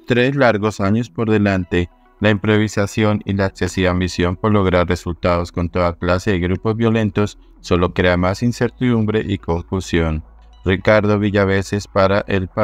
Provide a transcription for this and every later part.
3 largos años por delante, la improvisación y la excesiva ambición por lograr resultados con toda clase de grupos violentos solo crea más incertidumbre y confusión. Ricardo Villaveses para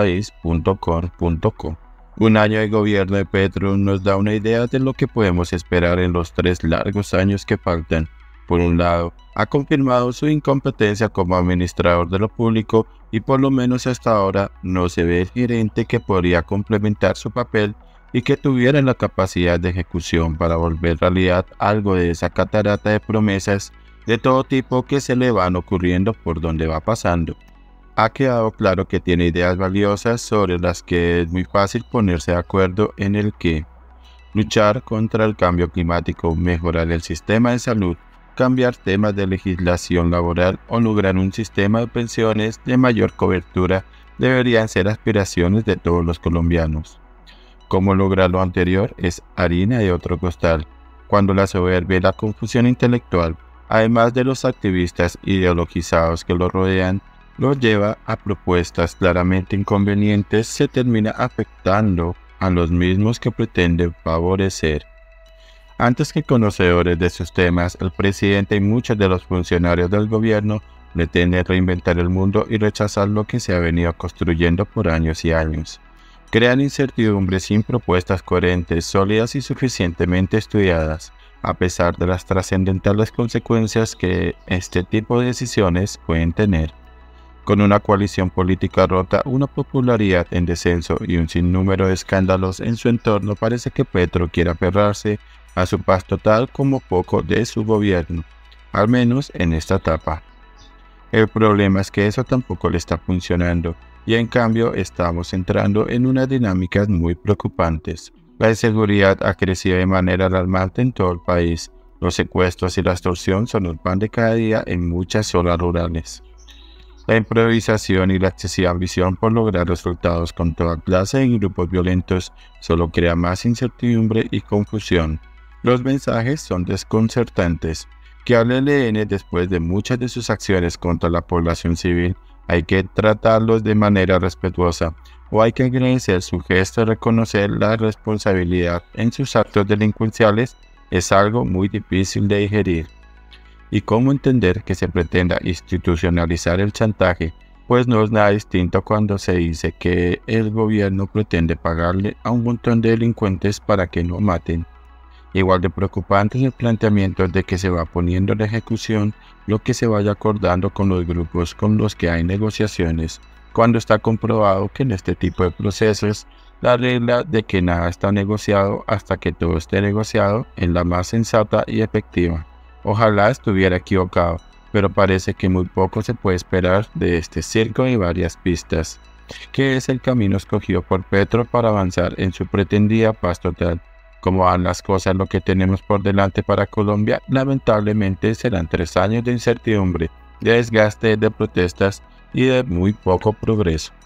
elpaís.com.co. Un año de gobierno de Petro nos da una idea de lo que podemos esperar en los 3 largos años que faltan. Por un lado, ha confirmado su incompetencia como administrador de lo público y por lo menos hasta ahora no se ve el gerente que podría complementar su papel y que tuviera la capacidad de ejecución para volver realidad algo de esa catarata de promesas de todo tipo que se le van ocurriendo por donde va pasando. Ha quedado claro que tiene ideas valiosas sobre las que es muy fácil ponerse de acuerdo en el que luchar contra el cambio climático, mejorar el sistema de salud, cambiar temas de legislación laboral o lograr un sistema de pensiones de mayor cobertura deberían ser aspiraciones de todos los colombianos. Cómo lograr lo anterior es harina de otro costal, cuando la soberbia y la confusión intelectual, además de los activistas ideologizados que lo rodean, lo lleva a propuestas claramente inconvenientes, se termina afectando a los mismos que pretenden favorecer. Antes que conocedores de sus temas, el presidente y muchos de los funcionarios del gobierno pretenden reinventar el mundo y rechazar lo que se ha venido construyendo por años y años. Crean incertidumbre sin propuestas coherentes, sólidas y suficientemente estudiadas, a pesar de las trascendentales consecuencias que este tipo de decisiones pueden tener. Con una coalición política rota, una popularidad en descenso y un sinnúmero de escándalos en su entorno, parece que Petro quiere aferrarse a su paz total como foco de su gobierno, al menos en esta etapa. El problema es que eso tampoco le está funcionando, y en cambio estamos entrando en unas dinámicas muy preocupantes. La inseguridad ha crecido de manera alarmante en todo el país. Los secuestros y la extorsión son el pan de cada día en muchas zonas rurales. La improvisación y la excesiva ambición por lograr resultados con toda clase de grupos violentos solo crea más incertidumbre y confusión. Los mensajes son desconcertantes. Que hable el ELN después de muchas de sus acciones contra la población civil, hay que tratarlos de manera respetuosa, o hay que agradecer su gesto de reconocer la responsabilidad en sus actos delincuenciales, es algo muy difícil de digerir. ¿Y cómo entender que se pretenda institucionalizar el chantaje? Pues no es nada distinto cuando se dice que el gobierno pretende pagarle a un montón de delincuentes para que no maten. Igual de preocupante es el planteamiento de que se va poniendo en ejecución lo que se vaya acordando con los grupos con los que hay negociaciones, cuando está comprobado que en este tipo de procesos la regla de que nada está negociado hasta que todo esté negociado es la más sensata y efectiva. Ojalá estuviera equivocado, pero parece que muy poco se puede esperar de este circo de varias pistas, que es el camino escogido por Petro para avanzar en su pretendida paz total. Como van las cosas, lo que tenemos por delante para Colombia, lamentablemente serán 3 años de incertidumbre, de desgaste, de protestas y de muy poco progreso.